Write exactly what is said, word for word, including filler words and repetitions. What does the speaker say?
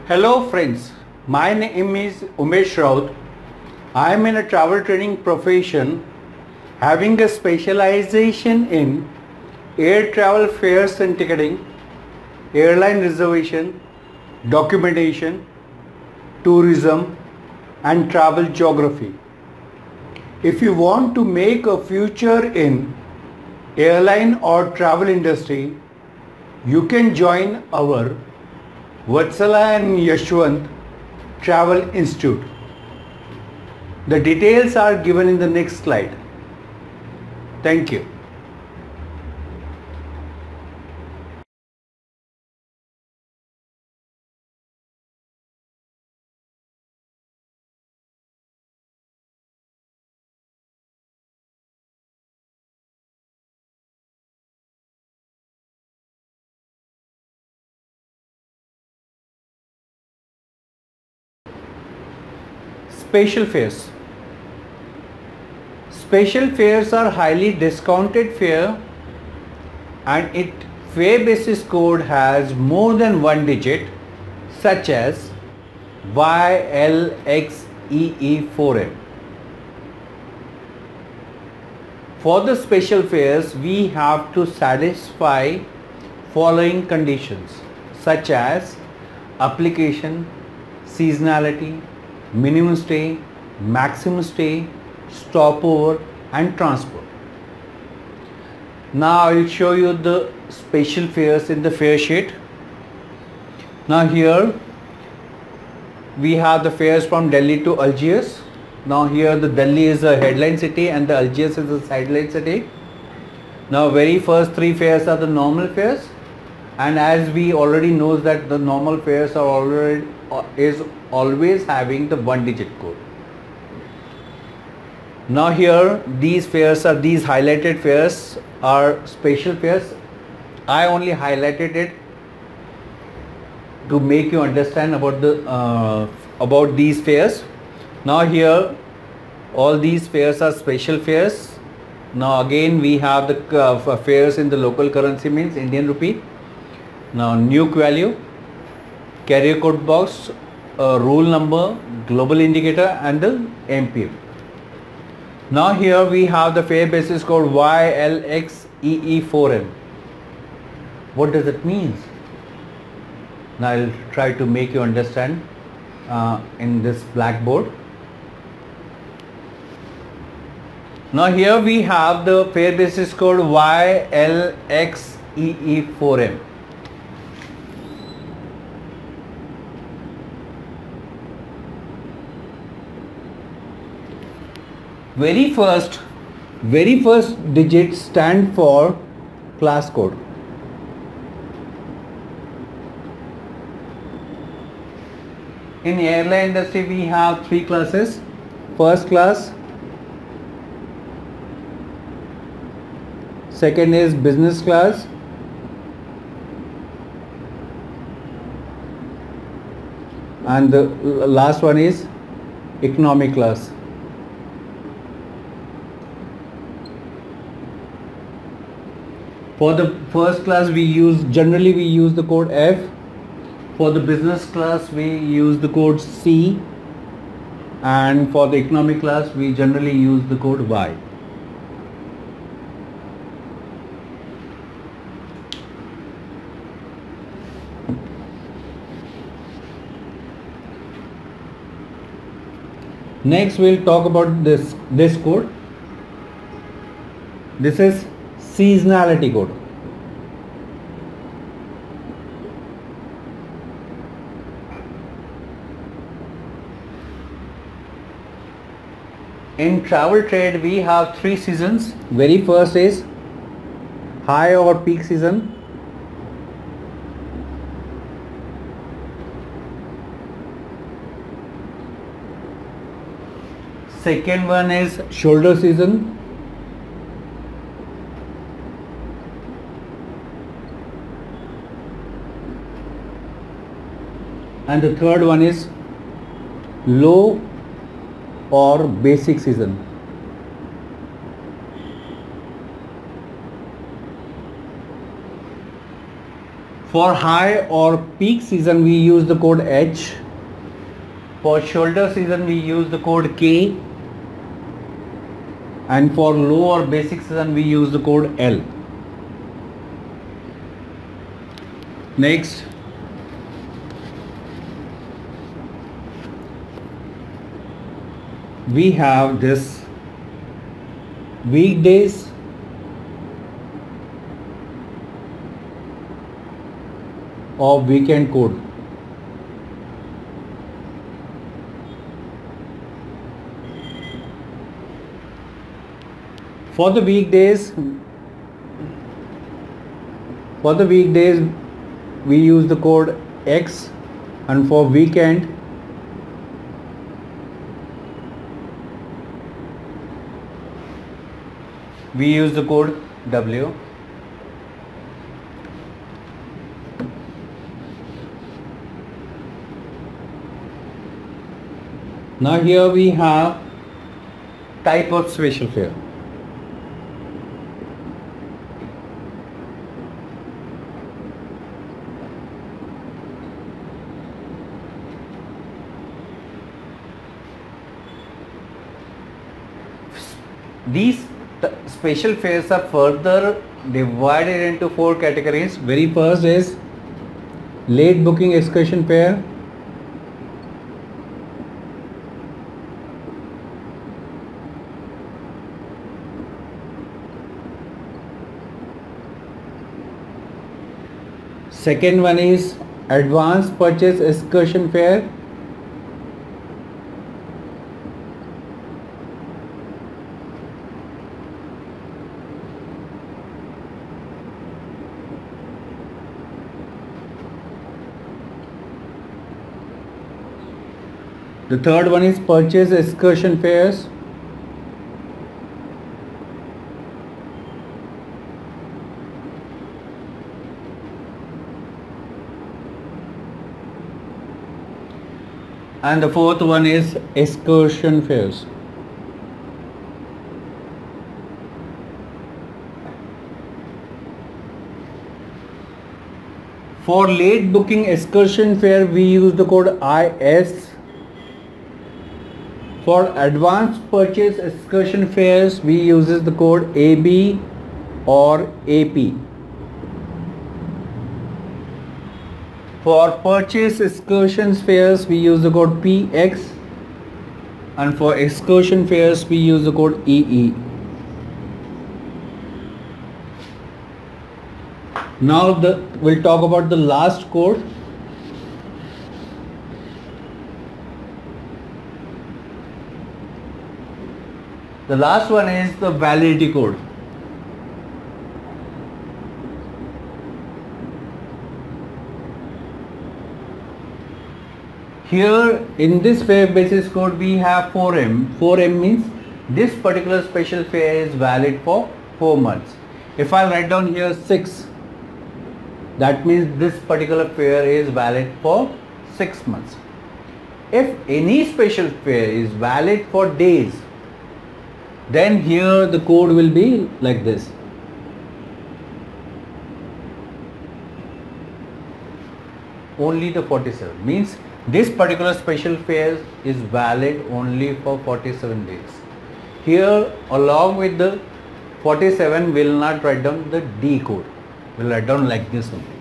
Hello friends, my name is Umesh Raut. I am in a travel training profession having a specialization in air travel fares and ticketing, airline reservation, documentation, tourism and travel geography. If you want to make a future in airline or travel industry, you can join our Vatsala and Yashwant Travel Institute. The details are given in the next slide. Thank you. Special fares. Special fares are highly discounted fare and its fare basis code has more than one digit, such as Y L X E E four M. For the special fares, we have to satisfy following conditions such as application, seasonality, minimum stay, maximum stay, stopover and transport. Now I will show you the special fares in the fare sheet. Now here we have the fares from Delhi to Algiers. Now here the Delhi is a headline city and the Algiers is a sideline city. Now very first three fares are the normal fares, and as we already know that the normal fares are already is always having the one digit code. Now here these fares are these highlighted fares are special fares. I only highlighted it to make you understand about the uh, about these fares. Now here all these fares are special fares. Now again we have the uh, fares in the local currency, means Indian rupee. Now nuke value, carrier code box, uh, rule number, global indicator and the M P M. Now here we have the fare basis code Y L X E E four M. What does it mean? Now I will try to make you understand uh, in this blackboard. Now here we have the fare basis code Y L X E E four M. Very first, very first digit stand for class code. In airline industry we have three classes. First class, second is business class, and the last one is economy class. For the first class we use generally we use the code F. For the business class we use the code C, and for the economic class we generally use the code Y. Next we'll talk about this this code. This is seasonality code. In travel trade we have three seasons. Very first is high or peak season. Second one is shoulder season. And the third one is low or basic season. For high or peak season we use the code H. For shoulder season we use the code K. And for low or basic season we use the code L. Next, we have this weekdays, or weekend code. For the weekdays, for the weekdays we use the code X, and for weekend we use the code W. Now here we have type of special fare. These special fares are further divided into four categories. Very first is late booking excursion fare, second one is advance purchase excursion fare, the third one is purchase excursion fares, and the fourth one is excursion fares. For late booking excursion fare we use the code I S. For advance purchase excursion fares we uses the code A B or A P. For purchase excursion fares we use the code P X, and for excursion fares we use the code E E. Now the we'll talk about the last code. The last one is the validity code. Here in this fare basis code we have four M. four M means this particular special fare is valid for four months. If I write down here six, that means this particular fare is valid for six months. If any special fare is valid for days, then here the code will be like this. Only the forty-seven means this particular special fare is valid only for forty-seven days. Here along with the forty-seven we will not write down the D code, we will write down like this one.